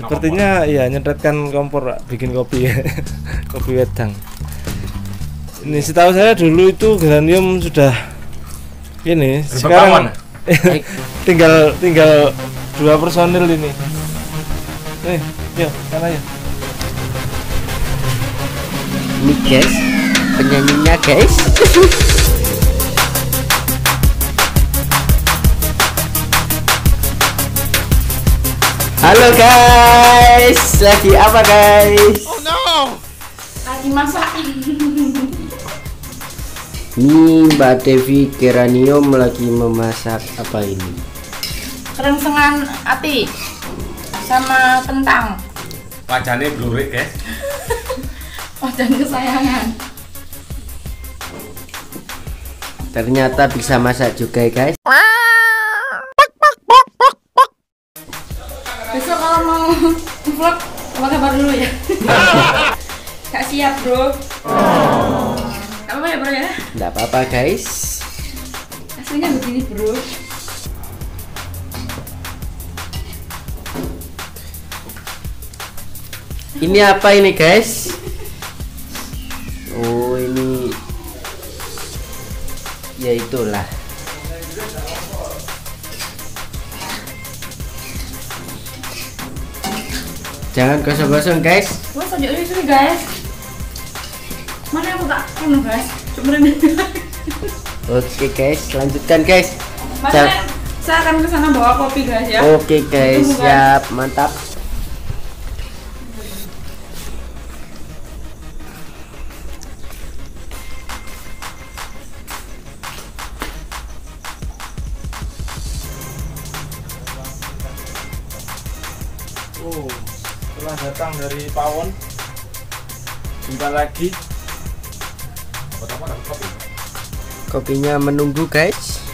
Sepertinya ya nyetretkan kompor bikin kopi ya. Kopi wedang. Ini setahu saya dulu itu geranium sudah ini sekarang tinggal 2 personil ini. Yuk, sana ya. Ini guys, penyanyinya guys. Halo guys, lagi apa guys? Oh no, lagi masak. Ini Mbak Devi Geranium lagi memasak apa ini? Kerengsengan ati sama kentang. wajahnya blurik guys. Wajan kesayangan. Ternyata bisa masak juga guys. Besok kalau mau vlog apa kabar dulu ya? Gak siap bro. Gak apa-apa ya bro ya? Nggak apa-apa guys. Aslinya begini bro. Ini apa ini guys? Oh ini, ya itulah. Jangan gosong-gosong guys. Wah sojok ini guys. Mana aku tak penuh guys. Coba ini. Oke guys, lanjutkan guys. Mana saya akan kesana bawa kopi guys ya. Oke guys, Tunggu, siap, mantap. Oh, setelah datang dari Pawon, jumpa lagi. Kopinya menunggu guys.